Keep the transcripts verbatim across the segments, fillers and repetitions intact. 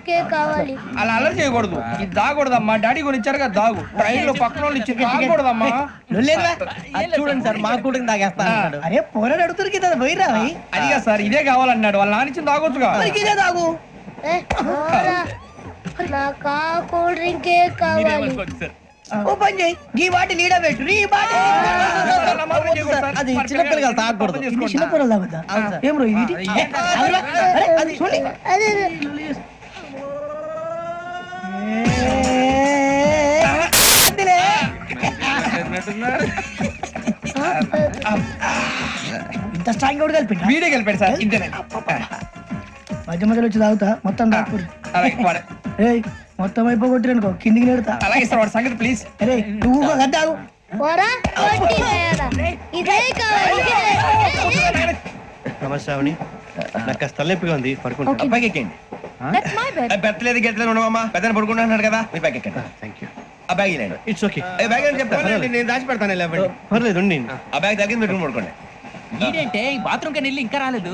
డ్రింకే కావాలి. అలా అలర్ చేయకూడదు. ఇది దాగకూడదమ్మా. డాడీ కొని ఇచ్చారు కదా దాగు. ట్రైన్ లో పక్కన వాళ్ళు ఇచ్చి దాగకూడదమ్మా. చూడండి సార్ మా కూడా తాగేస్తా. అరే పోరాడు అడుగుతారు కదా పోయిరా. అదిగా సార్ ఇదే కావాలన్నాడు. వాళ్ళ నాన్న ఇచ్చింది తాగొచ్చుగా. ఇదే తాగు. నాకు ఆ కూల్ డ్రింకే కావాలి. ఓ పని చేయి ఈ బాటి లీడ పెట్టు. ఈ బాటి అది చిన్నపిల్లలు కదా తాగకూడదు. చిన్నపిల్లలు తాగుతా. ఏం రో ఇది? అది చూడండి. అదే ఇంత స్ట్రాంగ్ కూడా కలిపి వీడే కలిపాడు సార్. ఇంతేనే. మధ్య మధ్యలో వచ్చి తాగుతా మొత్తం తాగుతుంది. ఏయ్ మొత్తం అయిపోగొట్టిరనుకో కిందికి నేడుతా. అలాగే సార్ వాడి సంగతి ప్లీజ్. అరే నువ్వు కదా తాగు. ఇదే కావాలి. నమస్కారం. నాకు కాస్త తలెప్పిగా ఉంది, పడుకుంటా. అబ్బాయికి ఎక్కండి. పెట్టలేదు గెట్టలేదు ఉండవమ్మా. పెద్దని పడుకుంటున్నాడు కదా మీ బ్యాగ్ ఎక్కండి. Thank you. ఆ బ్యాగ్ ఇలాండి. It's okay. బ్యాగ్ అని చెప్తాను నేను దాచి పెడతాను. పర్లేదు ఉండి. ఆ బ్యాగ్ తగ్గింది పెట్టుకుని పడుకోండి. ఏంటంటే బాత్రూమ్ కని వెళ్ళి ఇంకా రాలేదు.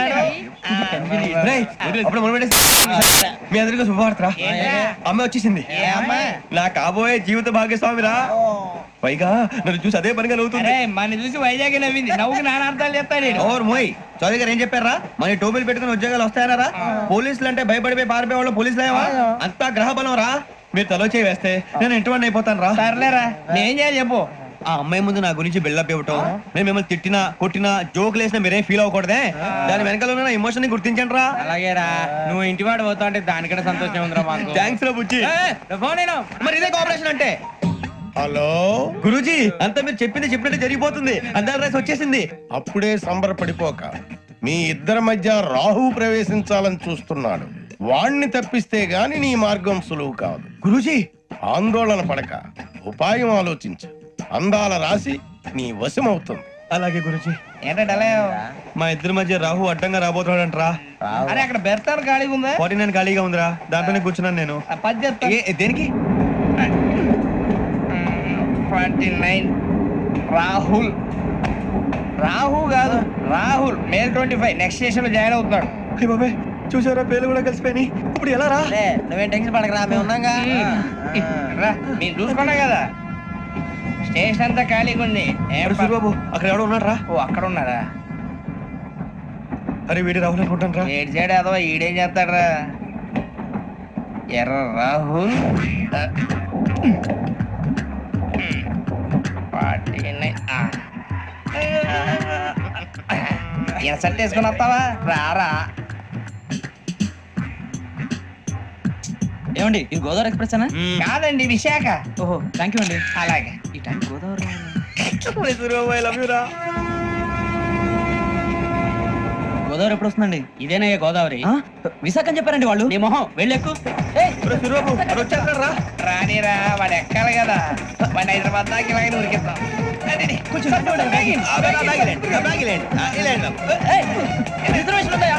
మీ అందరికీ శుభవార్తరా. అమ్మ వచ్చేసింది. నా కాబోయే జీవిత భాగ్యస్వామిరా. పైగా నన్ను చూసి అదే పనిగా నవ్వుతుంది. మన చూసి వైజాగ్ నవ్వింది. నవ్వుకి నాన్న అర్థాలు చెప్తాడు. ఓర్ మోయ్ చౌదరి గారు ఏం చెప్పారా? మన టోబీలు పెట్టుకుని ఉద్యోగాలు వస్తాయనరా? పోలీసులు అంటే భయపడిపోయి పారిపోయే వాళ్ళు పోలీసులు ఏవా? అంతా గ్రహ బలం రా. మీరు తలో చేయి వేస్తే నేను ఇంటివాడిని అయిపోతాను రా. సర్లేరా నేనేం చేయాలి చెప్పు. ఆ అమ్మాయి ముందు నా గురించి బిల్డప్ ఇవ్వటం, నేను మిమ్మల్ని తిట్టినా కొట్టినా జోకులు వేసినా మీరేం ఫీల్ అవ్వకూడదే. దాని వెనకాల ఉన్న ఎమోషన్ ని గుర్తించండి రా. అలాగేరా నువ్వు ఇంటి వాడు పోతా అంటే దానికంటే సంతోషం ఉందిరా మాకు. థ్యాంక్స్ రా బుజ్జి. ఫోన్ అయినా మరి ఇదే కోఆపరేషన్ అంటే. హలో గురూజీ, అంతా మీరు చెప్పింది చెప్పినట్టు జరిగిపోతుంది. అందాల రైస్ వచ్చేసింది. అప్పుడే సంబరపడిపోక. మీ ఇద్దరి మధ్య రాహు ప్రవేశించాలని చూస్తున్నాడు. వాణ్ణి తప్పిస్తే గాని నీ మార్గం సులువు కాదు. గురూజీ ఆందోళన పడక ఉపాయం ఆలోచించు. అందాల రాశి నీ వశమవుతుంది. అలాగే గురూజీ. ఏంటంటే మా ఇద్దరి మధ్య రాహు అడ్డంగా రాబోతున్నాడంట్రా. అరే అక్కడ బెర్తాను ఖాళీగా ఉందా? ఫార్టీ నైన్ ఖాళీగా ఉందిరా. దాంట్లోనే కూర్చున్నాను నేను. పది దేనికి? Forty nine Rahul. రాహు కాదు Rahul. Male twenty five next station లో జాయిన్ అవుతున్నాడు. బాబే చూసారా పేర్లు కూడా కలిసిపోయినాయి. ఇప్పుడు ఎలా రా? నువ్వేం టెన్షన్ పడకరా, మేము ఉన్నాగా. మీరు చూసుకున్నా కదా స్టేషన్ అంతా ఖాళీగా ఉంది. బాబు అక్కడ ఎవడో ఉన్నాడు రా. ఓ అక్కడ ఉన్నారా? అరే వీడి రాహుల్ అనుకుంటాను రా. ఏడు సైడ్ అదో ఈడేం చేస్తాడరా? ఎర్ర రాహుల్ ఎసట్ వేసుకుని వస్తావా? రారా. ఏమండి ఇది గోదావరి ఎక్స్ప్రెస్ అనా? కాదండి విశాఖ. ఓహో థ్యాంక్ యూ అండి. అలాగే ఈ టైం గోదావరి గోదావరి ఎప్పుడు వస్తుందండి? ఇదేనయ్య గోదావరి. విశాఖ అని చెప్పారండి వాళ్ళు. నీ మొహం వెళ్ళెక్కు. రానిరా వాడు ఎక్కాలి కదా. వాడిని హైదరాబాద్ దాకా ఇలాగే ఉరికిద్దాం. రిజర్వేషన్ ఉన్నాయా?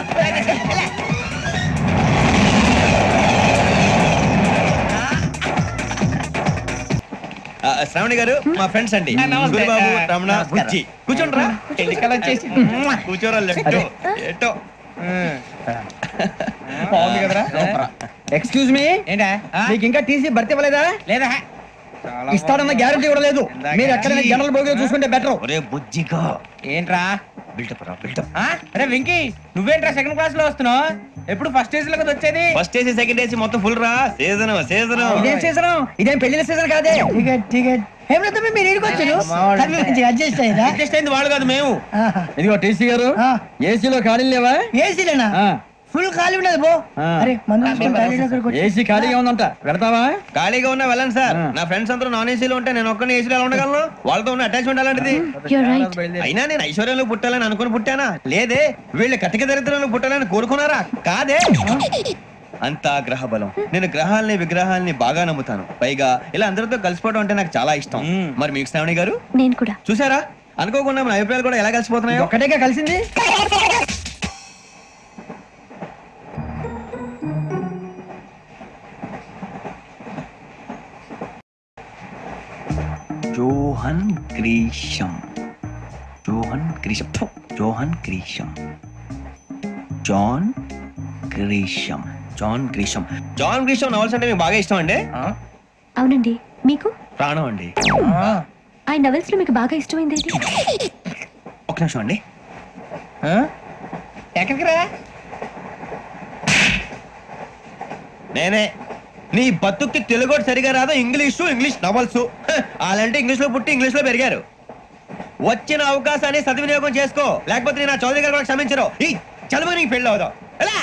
శ్రావణి గారు మా ఫ్రెండ్స్ అండి. గురుబాబు, రమణ, బుజ్జి. కూర్చోండి రా. ఎన్నికలు వచ్చేసి కూర్చోరా. లెఫ్ట్ ఎటో బాగుంది కదరా. ఎక్స్క్యూజ్ మీ, ఏంటా మీకు ఇంకా టీసీ భర్తీ ఇవ్వలేదా? లేదా ఇస్తాడన్న గ్యారంటీ కూడా లేదు. మీరు ఎక్కడైనా జనరల్ బోగిలో చూసుకుంటే బెటర్. ఒరే బుజ్జిగా ఏంట్రా బిల్డప్ రా బిల్డప్. అరే వెంకీ నువ్వేంట్రా సెకండ్ క్లాస్ లో వస్తున్నావు? ఎప్పుడు ఫస్ట్ ఏజ్ లో కదా వచ్చేది. ఫస్ట్ ఏసీ సెకండ్ ఏసీ మొత్తం ఫుల్ రా. సీజన్ సీజన్ ఇదేం సీజన్? ఇదేం పెళ్లిన సీజన్ కాదే. టికెట్ టికెట్ ఏమిటో మీరు ఇరుకొచ్చారు. అడ్జస్ట్ అయ్యారా? అడ్జస్ట్ అయింది వాళ్ళు కాదు మేము. ఇదిగో టీసీ గారు ఏసీలో ఖాళీ లేవా? ఏసీలేనా? ఫుల్ ఖాళీ ఉండదు బో. అరే ఏసీ ఖాళీగా ఉందంట, పెడతావా? ఖాళీగా ఉన్నా వెళ్ళండి సార్. నా ఫ్రెండ్స్ అందరూ నాన్ ఏసీలో ఉంటే నేను ఒక్కనే ఏసీలో ఎలా ఉండగలను? వాళ్ళతో ఉన్న అటాచ్మెంట్ అలాంటిది. అయినా నేను ఐశ్వర్యంలో పుట్టాలని అనుకుని పుట్టానా? లేదే. వీళ్ళు కటిక దరిద్రంలో పుట్టాలని కోరుకున్నారా? కాదే. అంతా గ్రహ బలం. నేను గ్రహాలని విగ్రహాలని బాగా నమ్ముతాను. పైగా ఇలా అందరితో కలిసిపోవడం అంటే నాకు చాలా ఇష్టం. మరి మీకు శ్రావణి గారు? నేను కూడా. చూసారా అనుకోకుండా మన అభిప్రాయాలు కూడా ఎలా కలిసిపోతున్నాయి. ఒక్కటేగా కలిసింది. Johan Grisham. Johan Grisham. Johan Grisham. John Grisham. John Grisham John Grisham novels అంటే మీకు బాగా ఇష్టం అండి? అవునండి. మీకు? ప్రాణం అండి. ఆయన నవల్స్ లో మీకు బాగా ఇష్టమైంది ఏంటి? ఒక నిమిషం అండి. ఎక్కడికి రా? నేనే. నీ బతుక్కి తెలుగు సరిగా రాదు, ఇంగ్లీషు ఇంగ్లీష్ నవల్స్. అలాంటి ఇంగ్లీష్ లో పుట్టి ఇంగ్లీష్ లో పెరిగారు. వచ్చిన అవకాశాన్ని సద్వినియోగం చేసుకో, లేకపోతే నేను నా చౌదరి గారు కూడా క్షమించరు. ఈ చదువు నీకు పెళ్ళి అవుదాం. ఎలా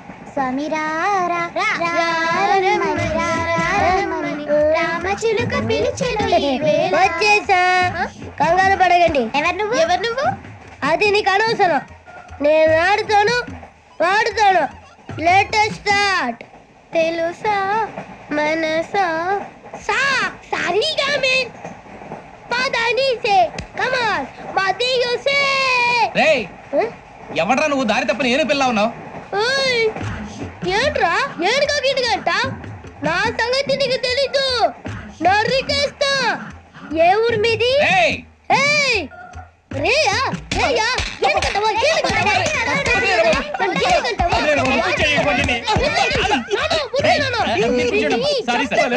వచ్చేసా, కంగారు పడగండి. ఎవరు నువ్వు? ఎవరు నువ్వు? అది నీకు అనవసరం. నేను ఆడుతాను, వాడుతాను. Latest start. తెలుసా మనసా సా సారీగా మీన్ పదని సే కమాన్ మదియో సే. రేయ్, ఎవడ్రా నువ్వు? దారి తప్ప నేను పిల్ల ఉన్నావు. ఓయ్ ఏంట్రా ఏడుగా గిట్టుగంట? నా సంగతి నీకు తెలీదు. నరికేస్తా. ఏ ఊరు మీది? రేయ్ ఏయ్ రేయా రేయా ఏడుగంటవా ఏడుగంటవా సారీ సార్.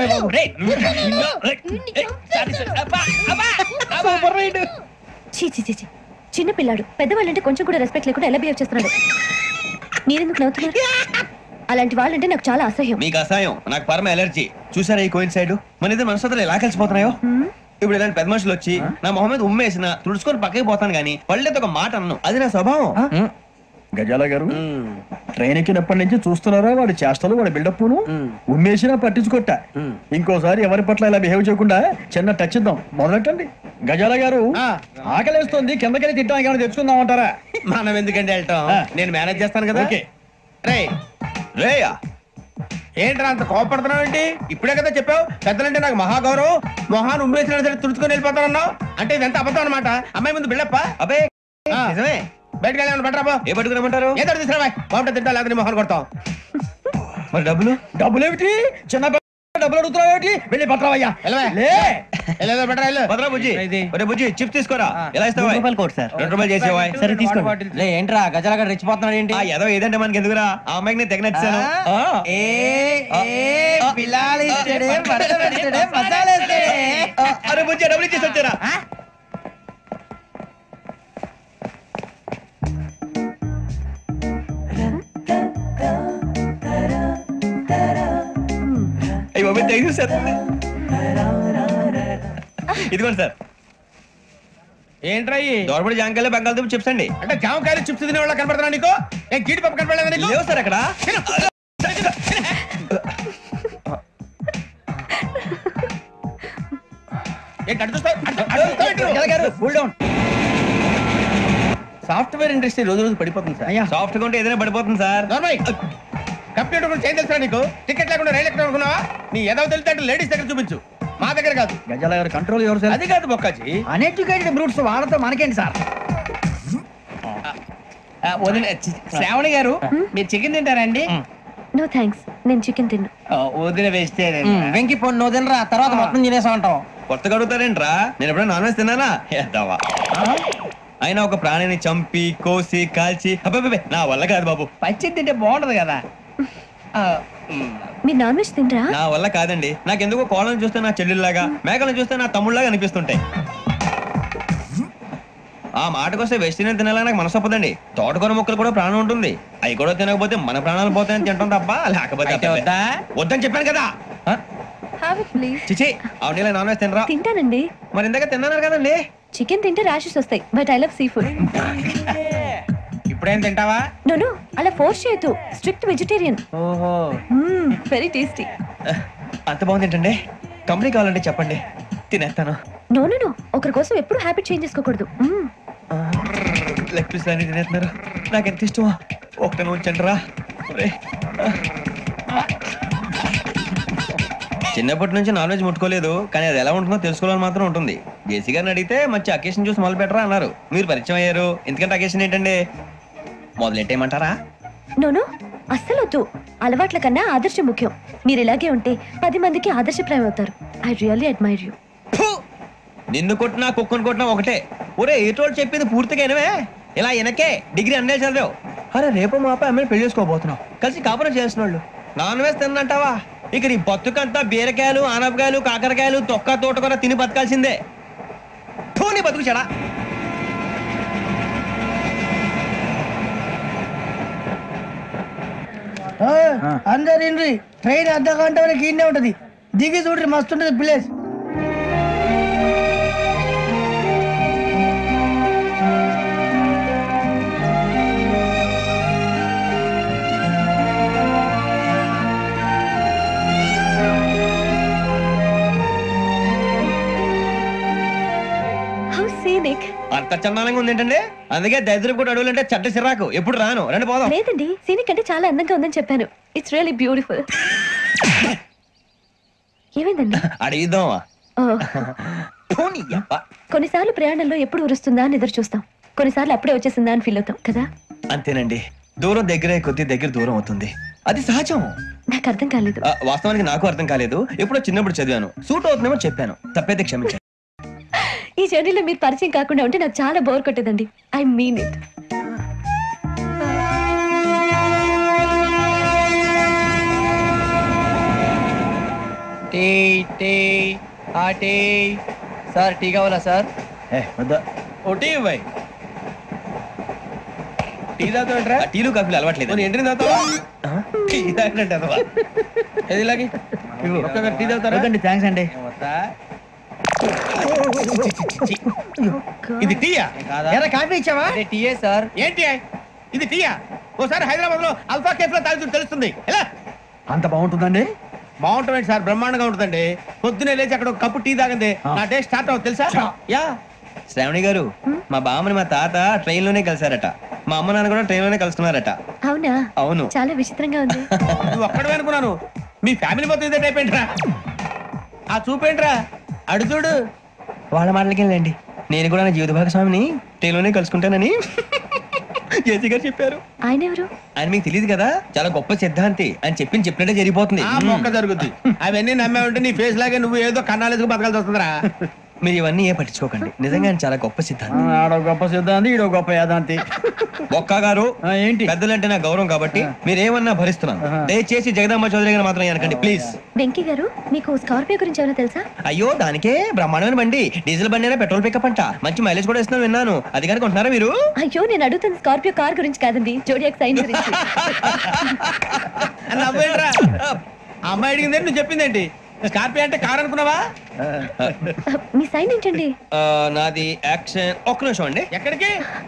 చీ చీ చీ చీ. చిన్న పిల్లాడు. పెద్దవాళ్ళంటే కొంచెం కూడా రెస్పెక్ట్ లేకుండా ఎలా బిహేవ్ చేస్తున్నాడు? మీరెందుకు నవ్వుతున్నారు? అలాంటి వాళ్ళంటే నాకు చాలా అసహ్యం. మీకు అసహాయం, నాకు పరమ ఎలర్జీ. చూసారా ఈ కోయిన్ సైడ్? మన ఇద్దరు మనసులో ఎలా కలిసిపోతున్నాయో. ఇప్పుడు ఇలాంటి పెద్ద మనుషులు వచ్చి నా మొహం మీద ఉమ్మేసిన తుడుచుకొని పక్కకి పోతాను గానీ పళ్ళేతో ఒక మాట అన్ను. అది నా స్వభావం. గజాల గారు ట్రైన్ ఎక్కినప్పటి నుంచి చూస్తున్నారా వాడి చేష్టలు, వాడి బిల్డప్ను? ఉమ్మేసినా పట్టించుకోట. ఇంకోసారి ఎవరి పట్ల ఇలా బిహేవ్ చేయకుండా చిన్న టచ్ ఇద్దాం. మొదలెట్టండి. గజాల గారు ఆకలేస్తుంది, కిందకెళ్ళి తింటానికి ఏమైనా తెచ్చుకుందాం అంటారా? మనం ఎందుకంటే వెళ్తాం, నేను మేనేజ్ చేస్తాను కదా. రే రేయా ఏంట్రా అంత కోపడుతున్నావు ఏంటి? ఇప్పుడే కదా చెప్పావు పెద్దలంటే నాకు మహాగౌరవం, మొహాన్ని ఉమ్మేసిన సరే తుడుచుకొని వెళ్ళిపోతానన్నావు. అంటే ఇదంతా అబద్ధం అనమాట. అమ్మాయి ముందు బిళ్ళప్ప. అబ్బే నిజమే. బయటకు వెళ్ళి బెటరా. ఏ పట్టుకురమ్మంటారు? ఏదో తీసుకురా బాగుంటుంది. తింటా లేదా మొహాన్ని కొడతాం. మరి డబ్బులు? డబ్బులు ఏమిటి? చిన్న డబ్బులు అడుగుతున్నావు ఏమిటి? వెళ్ళి పట్టరావయ్యా. బెటరా వెళ్ళు. భద్రా బుజ్జి, ఒరే బుజ్జి చిప్స్ తీసుకోరా. ఎలా ఇస్తావా? రూపాయలు కోట్ సార్. రెండు రూపాయలు చేసేవా? సరే తీసుకోండి. లే ఏంట్రా గజాల గారు రెచ్చిపోతున్నాడు ఏంటి? ఆ ఏదో ఏదంటే మనకి ఎందుకురా? ఆ అమ్మాయికి నేను తెగ నచ్చాను. అరే బుజ్జి డబ్బులు ఇచ్చేసి వచ్చారా? అయ్యో థ్యాంక్ యూ సార్. ఇదిగోండి సార్. ఏంట్రా దోరబడి జాంకాయలు బంగాళదుంప చిప్స్ అండి. అంటే జామకాయలు చిప్స్ తినే వాళ్ళ కనపడుతున్నా నీకు? ఏం జీడిపప్పు కనపడలేదా నీకు? లేవు సార్ అక్కడ. సాఫ్ట్వేర్ ఇండస్ట్రీ రోజు రోజు పడిపోతుంది సార్. అయ్యా సాఫ్ట్ గా ఉంటే ఏదైనా పడిపోతుంది సార్. కంప్యూటర్ గురించి ఏం తెలుసా నీకు? టికెట్ లేకుండా రైలు ఎక్కడ అనుకున్నావా? నీ ఏదో తెలితే అంటే లేడీస్ దగ్గర చూపించు, మా దగ్గర కాదు. గజాల గారు కంట్రోల్ ఎవరు సార్? అది కాదు బొక్కాజీ. అన్ఎడ్యుకేటెడ్ బ్రూట్స్ వాళ్ళతో మనకేంటి సార్? వదిన శ్రావణి గారు మీరు చికెన్ తింటారండి? నో థ్యాంక్స్, నేను చికెన్ తిన్నా. వదిన వేస్తే వెంకి పొన్ను నువ్వు తినరా, తర్వాత మొత్తం తినేసా ఉంటాం. కొత్తగా అడుగుతారేంట్రా? నేను ఎప్పుడైనా నాన్ వెజ్ తిన్నానా? ఎద్దావా. అయినా ఒక ప్రాణిని చంపి కోసి కాల్చి అబ్బే నా వల్ల కాదు బాబు. పచ్చి తింటే బాగుంటది కదా. మీరు నాన్ వెజ్ తినరా? నా వల్ల కాదండి. నాకెందుకో కోళ్ళను చూస్తే నా చెల్లెల్లాగా, మేకలను చూస్తే నా తమ్ముళ్ళలాగా అనిపిస్తుంటాయి. ఆ మాటకొస్తే వెస్టిరియన్ తినాలని నాకు మనసు ఒప్పదండి. తోటకూర మొక్కలు కూడా ప్రాణం ఉంటుంది. అవి కూడా తినకపోతే మన ప్రాణాలు పోతాయని తింటాం తప్ప లేకపోతే వద్దని చెప్పాను కదా. చిచి అవునీ నాన్ వెజ్ తినరా? తింటానండి. మరి ఇందాక తిన్నాను కదండి. చికెన్ తింటే ర్యాషెస్ వస్తాయి, but I love sea food. ఇప్పుడేం తింటావా? నో నో, అలా ఫోర్స్ చేయొద్దు. Strict vegetarian. ఓహో, వెరీ టేస్టీ. అంత బాగుంది ఏంటండి? కంపెనీ కావాలంటే చెప్పండి, తినేస్తాను. నో నో నో, ఒకరి కోసం ఎప్పుడు హ్యాబిట్ చేంజ్ చేసుకోకూడదు. లెగ్ పీస్ అన్ని తినేస్తున్నారు. నాకు ఎంత ఇష్టమో ఒకటే ఉంచండి రా. చిన్నప్పటి నుంచి నాన్ వెజ్ ముట్టుకోలేదు, కానీ అది ఎలా ఉంటుందో తెలుసుకోవాలని మాత్రం ఉంటుంది. జేసీ గారిని అడిగితే మంచి అకేషన్ చూసి మొదలు పెట్టరా అన్నారు. మీరు పరిచయం అయ్యారు, ఎందుకంటే అకేషన్ ఏంటండి? మొదలెట్టేయమంటారా? నో నో, అస్సలు వద్దు. అలవాట్ల కన్నా ఆదర్శం ముఖ్యం. మీరు ఇలాగే ఉంటే పది మందికి ఆదర్శప్రాయం అవుతారు. I really admire you. నిన్ను కొట్టినా కుక్కను కొట్టినా ఒకటే. ఒరే ఏటోళ్ళు చెప్పింది పూర్తిగా వినవే. ఇలా వెనకే డిగ్రీ అన్నే చదివావు. అరే రేపు మా అబ్బాయి అమ్మాయిని పెళ్లి చేసుకోబోతున్నాం, కలిసి కాపురం చేసిన వాళ్ళు నాన్ వేసి తిన్నంటావా? ఇక నీ బతుకంతా బీరకాయలు, ఆనపకాయలు, కాకరకాయలు, తొక్క తోట కూడా తిని బతకాల్సిందే. నీ బతుకు చెడా. అందరు ఇండ్రి, ట్రైన్ అర్ధ గంట వరకు ఇన్నే ఉంటది, దిగి చూడ్రి మస్తు ఉంటది ప్లేస్. అంత చందానంగా ఉంది ఏంటండి? అందుకే దరిద్రం కూడా అడవులు అంటే చెడ్డ చిరాకు. ఎప్పుడు రాను, రండి పోదాం. లేదండి, సీనిక్ అంటే చాలా అందంగా ఉందని చెప్పాను. It's really beautiful. ఏమైందండి? అడిగిద్దామా? కొన్నిసార్లు ప్రయాణంలో ఎప్పుడు ఉరుస్తుందా అని ఎదురు చూస్తాం, కొన్నిసార్లు అప్పుడే వచ్చేసిందా అని ఫీల్ అవుతాం కదా. అంతేనండి, దూరం దగ్గరే కొద్ది దగ్గర దూరం అవుతుంది, అది సహజం. నాకు అర్థం కాలేదు. వాస్తవానికి నాకు అర్థం కాలేదు, ఎప్పుడో చిన్నప్పుడు చదివాను, సూట్ అవుతుందేమో చెప్పాను, తప్పైతే క్షమించండి. ఈ జర్నీలో మీరు పరిచయం కాకుండా ఉంటే నాకు చాలా బోర్ కొట్టేదండి. I mean it. Tea tea ఆ టీ సార్, టీ కావాలా సార్? ఏ వద్దా, ఓ టీ ఇవ్వాయి. టీ తాగుతావంటరా? టీలు కాఫీలు అలవాట్లేదు. ఎంట్రీ తాగుతావా? టీ తాగినట్టు అదవా? ఏది ఇలాగే ఒక్కొక్కరు టీ తాగుతారా? థ్యాంక్స్ అండి. ఇది టీయా? కాఫీ ఇచ్చావా? టీయే సార్. ఏంటి ఇది టీయా? ఓసారి హైదరాబాద్ లో అల్ఫా కేఫ్ లో తాగుతూ తెలుస్తుంది. ఎలా అంత బాగుంటుందండి? బాగుంటుంది సార్, బ్రహ్మాండంగా ఉంటుందండి. పొద్దునే లేచి అక్కడ ఒక కప్పు టీ తాగండి, నా డే స్టార్ట్ అవుతుంది తెలుసా? యా. శ్రావణి గారు, మా బామ్మని మా తాత ట్రైన్ లోనే కలిసారట, మా అమ్మ నాన్న కూడా ట్రైన్ లోనే కలుస్తున్నారట. అవునా? అవును. చాలా విచిత్రంగా ఉంది. నువ్వు ఒక్కడే అనుకున్నాను, మీ ఫ్యామిలీ మొత్తం ఇదే టైప్ ఏంట్రా? ఆ చూపేంట్రా, అడు చూడు. వాళ్ళ మాటలకి వెళ్ళండి, నేను కూడా నా జీవిత భాగస్వామిని ట్రైన్ లోనే కలుసుకుంటానని జేసీ గారు చెప్పారు. ఆయన ఎవరు? ఆయన మీకు తెలియదు కదా, చాలా గొప్ప సిద్ధాంతి అని చెప్పి చెప్పినట్టే జరిగిపోతుంది. ఆ మొక్క జరుగుద్ది. అవన్నీ నమ్మే ఉంటే నీ ఫేస్ లాగే నువ్వు ఏదో కన్నాలేసుకు బతకాల్సి వస్తుందిరా. మీరు ఇవన్నీ ఏ పట్టించుకోకండి, నిజంగా ఆయన చాలా గొప్ప సిద్ధాంతి. ఆడో గొప్ప సిద్ధాంతి, ఈడో గొప్ప యాదాంతి. ఒక్క గారు ఏంటి? పెద్దలంటే నా గౌరవం కాబట్టి మీరేమన్నా భరిస్తున్నాను, దయచేసి జగదాంబ చౌదరి గారు మాత్రం అనకండి ప్లీజ్. వెంకీ గారు, మీకు స్కార్పియో గురించి ఏమైనా తెలుసా? అయ్యో, దానికే బ్రహ్మాండమైన బండి, డీజిల్ బండి అయినా పెట్రోల్ పికప్ అంట, మంచి మైలేజ్ కూడా ఇస్తున్నాను విన్నాను. అది కనుక ఉంటున్నారా మీరు? అయ్యో, నేను అడుగుతుంది స్కార్పియో కార్ గురించి కాదండి, జోడియాక్ సైన్ గురించి. నవ్వేంట్రా? ఆ అమ్మాయి అడిగింది నువ్వు చెప్పిందేంటి? స్కార్పియో అంటే కార్ అనుకున్నావా? మీ సైన్ ఏంటండి? ఆ, నాది యాక్షన్. ఒక్క నిమిషం అండి. ఎక్కడికి?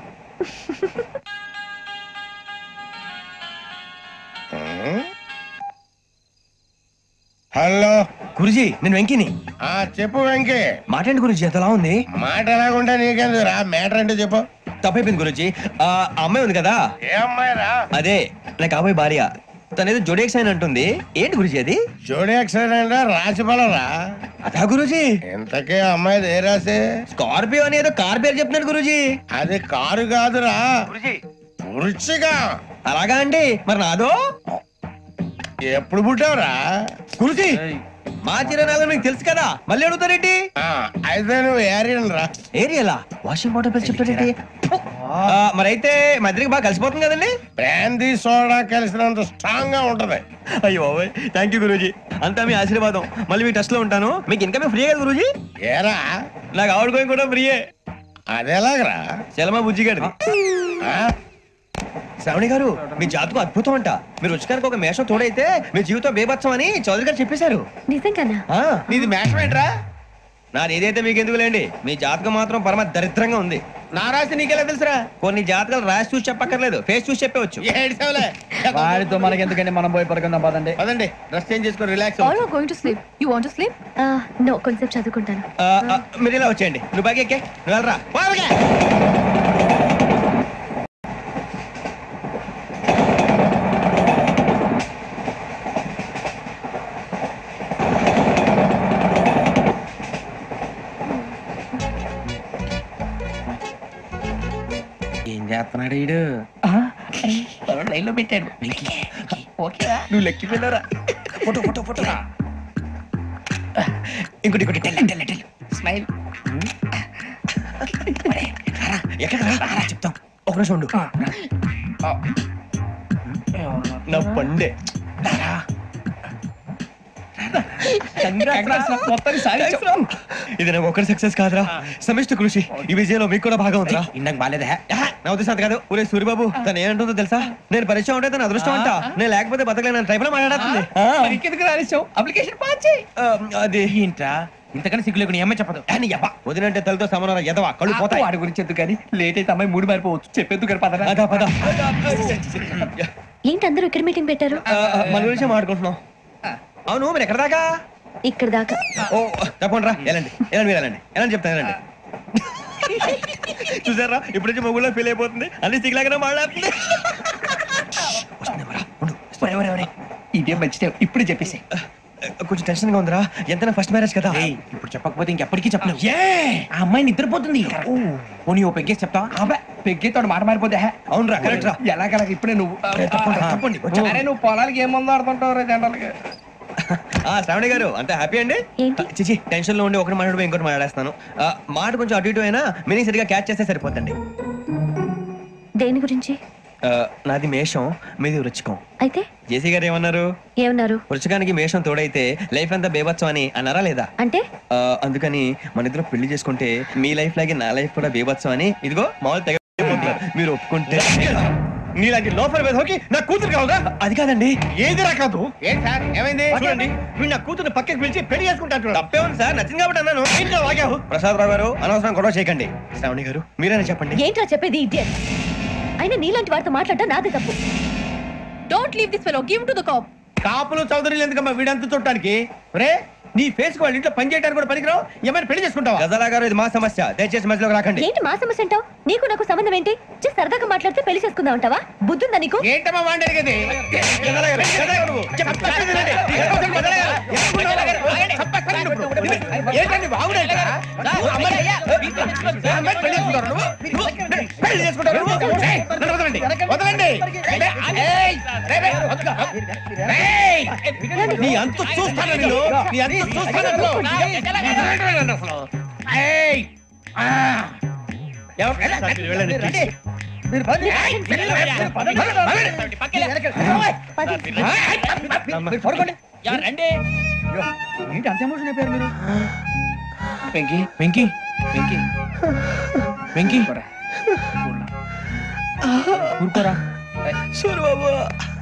హలో గురుజీ, నేను వెంకిని. ఆ చెప్పు వెంకీ. మాట్లాడి గురుజీ, ఎంతలా ఉంది? మాట ఎలాగుంటా నీకెందుకు రా, మ్యాటర్ అంటే చెప్పు. తప్పైపోయింది గురుజీ. ఆ అమ్మాయి ఉంది కదా, ఏ అమ్మాయి రా? అదే నా కాబోయే భార్య, తనేదో జోడియాక్ సైన్ అంటుంది. ఏంటి గురుజీ అది? జోడి యాక్సిడెంట్ రాసి పడరా? అదా గురుజీ? ఇంతకే అమ్మాయి ఏ రాసి? స్కార్పియో అని ఏదో కార్ పేరు చెప్తున్నాడు గురుజీ. అది కారు కాదురా, వృచ్చిక. అలాగా అండి, మరి నాదో? ఎప్పుడు పుట్టావురా? గురుజీ, మా చిరునాలు మీకు తెలుసు కదా, మళ్ళీ అడుగుతారేంటి? ఆ, అయితే నువ్వు ఏరియన్ రా. ఏరియలా? వాషింగ్ వాటర్ పేరు చెప్తారేంటి? మరి అయితే మా ఇద్దరికి బాగా కలిసిపోతుంది కదండి. బ్రాందీ సోడా కలిసినంత స్ట్రాంగ్ గా ఉంటది. అయ్యో థ్యాంక్ యూ గురూజీ, అంతా మీ ఆశీర్వాదం. మళ్ళీ మీ టెస్ట్ లో ఉంటాను. మీకు ఇన్కమ్ ఫ్రీ కదా గురూజీ? ఏరా, నాకు ఆవిడ గోయింగ్ కూడా ఫ్రీయే. అదెలాగరా? చలమా బుజ్జి గారి. శ్రావణి గారు, మీ జాతకం అద్భుతం అంట. మీరు రుచికానికి ఒక మేషం తోడైతే మీ జీవితం బేబత్సం అని చౌదరి గారు చెప్పేశారు. నిజంగానా? నీది మేషం ఏంట్రా? నాది ఏదైతే మీకు ఎందుకు లేండి, మీ జాతకం మాత్రం పరమ దరిద్రంగా ఉంది. నా రాసి నీకెలా తెలుసురా? కొన్ని జాతకాలు రాసి చూసి చెప్పక్కర్లేదు, ఫేస్ చూసి చెప్పవచ్చు. ఏడ్చావులే. వాడితో మనకి ఎందుకండి, మనం పోయి పడుకుందాం పదండి. పదండి, డ్రెస్ చేంజ్ చేసుకొని relax. All are going to sleep. You want to sleep? Uh, no, కొంచెం చదువుకుంటాను. ఆ, ఆ, మీరు ఇలా వచ్చేయండి. నువ్వు బాగా ఎక్కే, నువ్వు వెళ్ళరా. బాగా ఏం చేస్తున్నాడు వీడు? లైన్ లో పెట్టాడు. నువ్వు లెక్కి వెళ్ళరా. ఫోటో ఫోటో ఫోటో ఇంకోటి ఇంకోటి టెల్ టెల్ టెల్ స్మైల్. ఎక్కడ చెప్తాం, ఒక నిమిషం ఉండు. నా పండే ఇది నాకు ఒక్కరి సక్సెస్ కాదురా, సమిష్టి కృషి. ఈ విజయంలో మీకు కూడా భాగం ఉందిరా. ఇందాక బాగాలేదా? నా ఉద్దేశం అంత కాదు. ఊరే సూర్యబాబు తను ఏమంటుందో తెలుసా? నేను పరిచయం ఉంటే తన అదృష్టం అంట, నేను లేకపోతే బతకలేను టైప్ లో మాట్లాడుతుంది. అప్లికేషన్ పాస్ చేయి. అది ఏంట్రా ఇంతకన్నా సిగ్గు లేకుండా ఏమై చెప్పదు. వదినంటే తలతో సమానం ఎదవా, కళ్ళు పోతాయి. వాడి గురించి ఎందుకు కానీ లేట్ అయితే అమ్మాయి మూడు మారిపోవచ్చు. చెప్పేందుకు కానీ పద అదా పద. ఏంటి అందరూ ఇక్కడ మీటింగ్ పెట్టారు? ఆ, మన గురించి మాట్లాడుకుంటున్నాం. అవును మీరు ఎక్కడ దాకా? ఇక్కడ దాకా. ఓ తప్పకుండా రా, వెళ్ళండి వెళ్ళండి మీరు వెళ్ళండి వెళ్ళండి చెప్తాను వెళ్ళండి. చూసారా ఇప్పుడు నుంచి మొగుల్లో ఫీల్ అయిపోతుంది, అన్ని సిగ్లాగానే మాట్లాడుతుంది. ఇదే మంచి టైం. ఇప్పుడు చెప్పేసి కొంచెం టెన్షన్ గా ఉందిరా, ఎంతైనా ఫస్ట్ మ్యారేజ్ కదా. ఇప్పుడు చెప్పకపోతే ఇంకెప్పటికీ చెప్పలేవు. ఆ అమ్మాయి నిద్రపోతుంది. పోనీ ఓ పెగ్గేసి చెప్తావా? అబ్బా పెగ్గేతో మాట మారిపోతే అవునురా కరెక్ట్ రా. ఎలాగలా ఇప్పుడే నువ్వు తప్పండి అరే నువ్వు పొలాలకి ఏం ముందు ఆడుతుంటావు జనరల్ గా. శ్రావణి గారు అంత హ్యాపీ అండి? ఏంటి? చిచి టెన్షన్ లో ఉండి ఒకటి మాట్లాడిపోయి ఇంకోటి మాట్లాడేస్తాను. ఆ, మాట కొంచెం అటు ఇటు అయినా మీనింగ్ సరిగా క్యాచ్ చేస్తే సరిపోతండి. దేని గురించి? ఆ, నాది మేషం, మీది వృచ్చికం. అయితే జేసీ గారు ఏమన్నారు? ఏమన్నారు? వృచ్చికానికి మేషం తోడైతే లైఫ్ అంతా బేబత్సం అని అన్నారా లేదా? అంటే ఆ, అందుకని మన ఇద్దరు పెళ్లి చేసుకుంటే మీ లైఫ్ లాగే నా లైఫ్ కూడా బేబత్సం అని ఇదిగో మామూలు తెగ మీరు ఒప్పుకుంటే నీలాంటి లోపల వేదోకి నా కూతురు కావుగా. అది కాదండి. ఏది రాకాదు. ఏం సార్ ఏమైంది? చూడండి వీడు నా కూతురు పక్కకి పిలిచి పెళ్లి చేసుకుంటాను. తప్పే ఉంది సార్, నచ్చింది కాబట్టి అన్నాను. ఇంట్లో వాగావు. ప్రసాద్ రావు గారు అనవసరం గొడవ చేయకండి. శ్రావణి గారు మీరైనా చెప్పండి. ఏంట్రా చెప్పేది? ఇడియట్. అయినా నీలాంటి వారితో మాట్లాడటం నాదే తప్పు. Don't leave this fellow, give to the cop. కాపులు చౌదరులు ఎందుకమ్మా వీడంతా చూడటానికి? రే నీ ఫేస్ వాళ్ళ ఇంట్లో పని చేయడానికి కూడా పనికిరావు. ఏమైనా పెళ్లి చేసుకుంటావా? గజాలా గారు ఇది మా సమస్య, దయచేసి మధ్యలోకి రాకండి. ఏంటి మా సమస్య అంటావు? నీకు నాకు సంబంధం ఏంటి? జస్ట్ సరదాగా మాట్లాడితే పెళ్లి చేసుకుందాం అంటావా? బుద్ధుందా నీకు? ఏంటమ్మా వాడి అడిగేది? గజాలా గారు, గజాలా గారు నువ్వు. చెప్పు, చెప్పు, వినండి. గజాలా గారు, ఏంటండి బాగుండేట? పెళ్లి చేసుకుంటారు నువ్వు? నువ్వు పెళ్లి చేసుకుంటారు నువ్వు? ఏయ్, నన్ను వదలండి, వదలండి. ఏయ్, రే, రే, వదలు. ఏయ్, నీ అంతు చూస్తాను నిన్ను, నీ అంతు చూస్తాను నిన్ను. అసలు ఏయ్, ఆ. ఎవరు? వెళ్ళండి, వెళ్ళండి. మీరు పదండి. ఏయ్, వెళ్ళండి, పదండి, పదండి. పక్కలే. మీరు పడుకోండి. రండి. ఏంటి అంత ఎమోషన్ అయిపోయారు మీరు? వెంకీ వెంకీ వెంకీ వెంకీ ఊరుకోరా. సూర్యబాబు